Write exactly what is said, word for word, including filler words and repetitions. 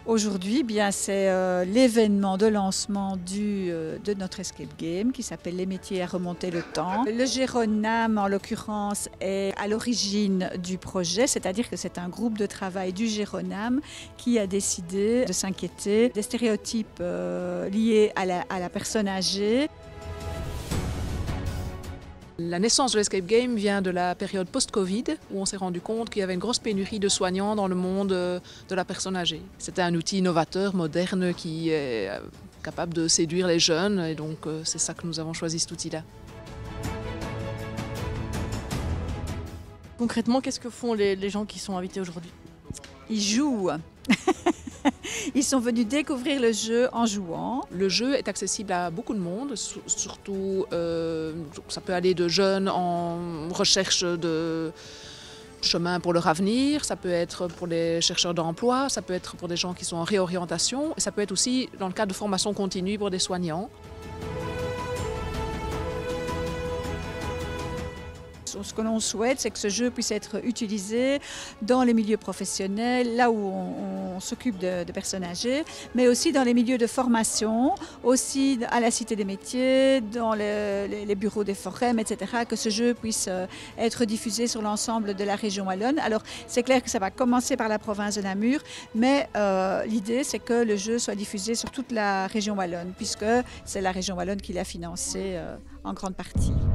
Aujourd'hui, bien, c'est euh, l'événement de lancement du, euh, de notre escape game qui s'appelle Les métiers à remonter le temps. Le Géronam, en l'occurrence, est à l'origine du projet, c'est-à-dire que c'est un groupe de travail du Géronam qui a décidé de s'inquiéter des stéréotypes euh, liés à la, à la personne âgée. La naissance de l'escape game vient de la période post-Covid où on s'est rendu compte qu'il y avait une grosse pénurie de soignants dans le monde de la personne âgée. C'était un outil innovateur, moderne, qui est capable de séduire les jeunes et donc c'est ça que nous avons choisi cet outil-là. Concrètement, qu'est-ce que font les, les gens qui sont invités aujourd'hui? Ils jouent. Ils sont venus découvrir le jeu en jouant. Le jeu est accessible à beaucoup de monde, surtout euh, ça peut aller de jeunes en recherche de chemin pour leur avenir, ça peut être pour les chercheurs d'emploi, ça peut être pour des gens qui sont en réorientation, et ça peut être aussi dans le cadre de formation continue pour des soignants. Ce que l'on souhaite, c'est que ce jeu puisse être utilisé dans les milieux professionnels, là où on, on s'occupe de, de personnes âgées, mais aussi dans les milieux de formation, aussi à la Cité des métiers, dans le, les, les bureaux des forêts, et cetera, que ce jeu puisse être diffusé sur l'ensemble de la région wallonne. Alors, c'est clair que ça va commencer par la province de Namur, mais euh, l'idée, c'est que le jeu soit diffusé sur toute la région wallonne, puisque c'est la région wallonne qui l'a financé euh, en grande partie.